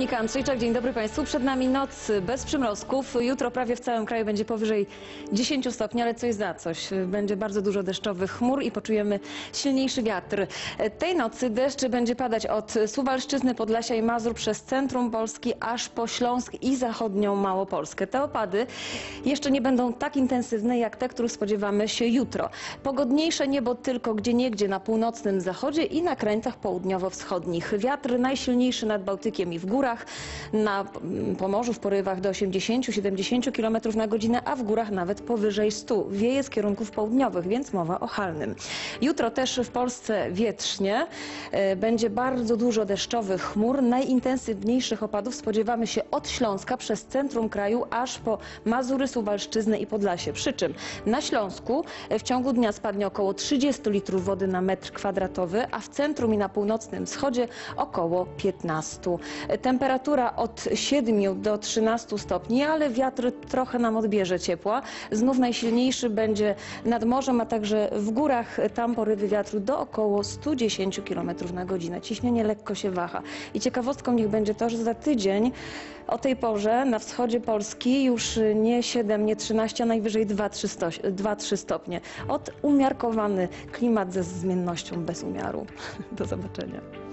Monika Andrzejczak, dzień dobry Państwu. Przed nami noc bez przymrozków. Jutro prawie w całym kraju będzie powyżej 10 stopni, ale coś za coś. Będzie bardzo dużo deszczowych chmur i poczujemy silniejszy wiatr. Tej nocy deszcz będzie padać od Suwalszczyzny, Podlasia i Mazur przez centrum Polski aż po Śląsk i zachodnią Małopolskę. Te opady jeszcze nie będą tak intensywne jak te, których spodziewamy się jutro. Pogodniejsze niebo tylko gdzieniegdzie na północnym zachodzie i na krańcach południowo-wschodnich. Wiatr najsilniejszy nad Bałtykiem i w górach, na Pomorzu w porywach do 80-70 km na godzinę, a w górach nawet powyżej 100. Wieje z kierunków południowych, więc mowa o halnym. Jutro też w Polsce wietrznie. Będzie bardzo dużo deszczowych chmur. Najintensywniejszych opadów spodziewamy się od Śląska przez centrum kraju aż po Mazury, Suwalszczyznę i Podlasie. Przy czym na Śląsku w ciągu dnia spadnie około 30 litrów wody na metr kwadratowy, a w centrum i na północnym wschodzie około 15. Temperatura od 7 do 13 stopni, ale wiatr trochę nam odbierze ciepła. Znów najsilniejszy będzie nad morzem, a także w górach. Tam porywy wiatru do około 110 km na godzinę. Ciśnienie lekko się waha. I ciekawostką niech będzie to, że za tydzień o tej porze na wschodzie Polski już nie 7, nie 13, a najwyżej 2-3 stopnie. Umiarkowany klimat ze zmiennością bez umiaru. Do zobaczenia.